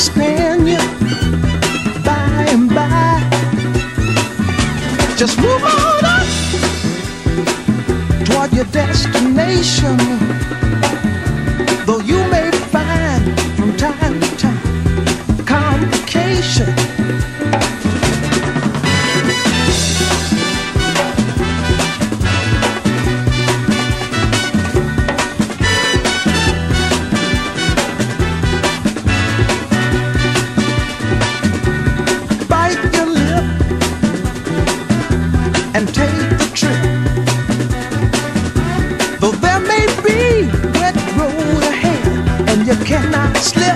understand you by and by. Just move on up toward your destination. Though you may find from time to time complication. And take the trip. Though there may be wet road ahead and you cannot slip,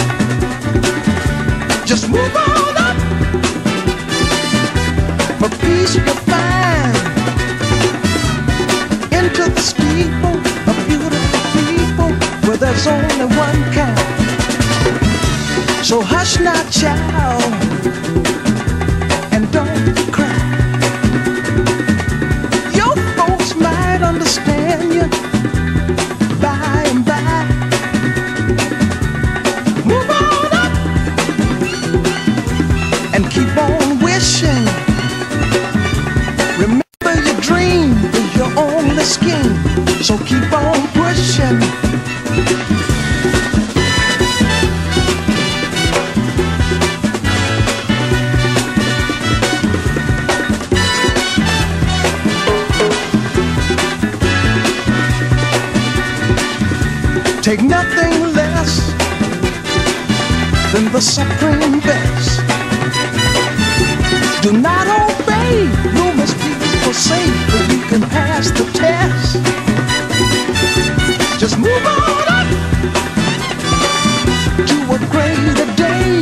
just move on up. For peace you'll find into the steeple of beautiful people where there's only one kind. So hush now, child, and don't cry. Understand you by and by. Move on up and keep on wishing. Remember your dream is your only scheme, so keep on pushing. Take nothing less than the supreme best. Do not obey rumors people say, but you can pass the test. Just move on up to a greater day.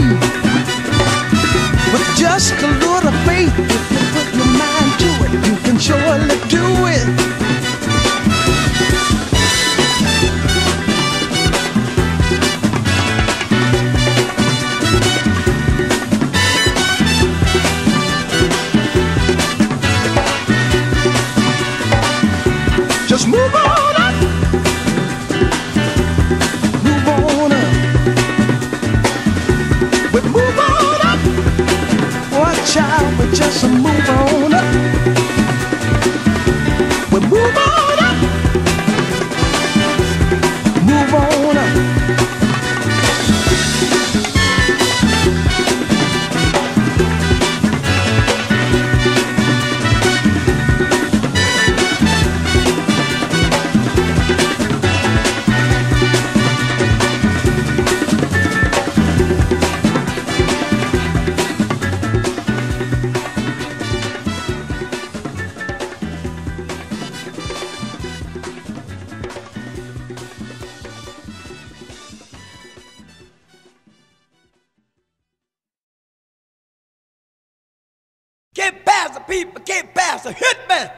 With just a little faith, if you put your mind to it, you can surely do it. Just move on up, move on up, we move on up, watch out, we just move on up, we move on up, move on up. Get past the people, get past the hitman.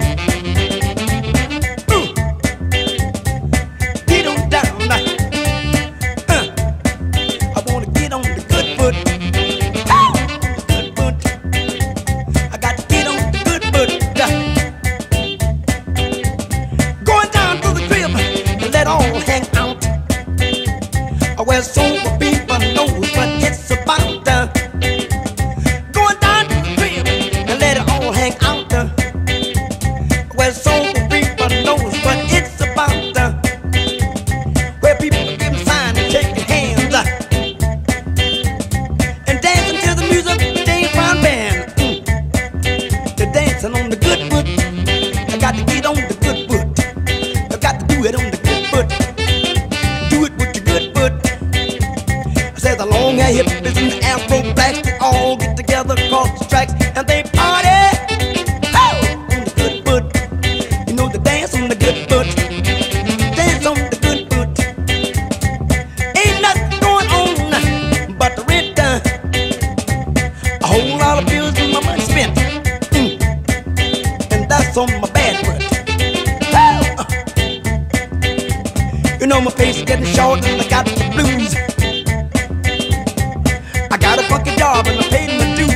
Get on down now. I wanna get on the good foot. Good foot. I got to get on the good foot. Going down to the crib and let all hang out. Where sober people know what it's about. Where sober people knows what it's about. Where people give them sign and shake their hands and dancing to the music, the James Brown band. They're dancing on the good foot. I got to get on the good foot. I got to do it on the good foot. Do it with your good foot. I said the long hair hippies and the afro blacks, they all get together across the tracks and they party. Dance on the good foot. Dance on the good foot. Ain't nothing going on but the rent done. A whole lot of bills and my money spent. And that's on my bad foot. You know my face is getting short and I got the blues. I got a funky job and I paid my dues.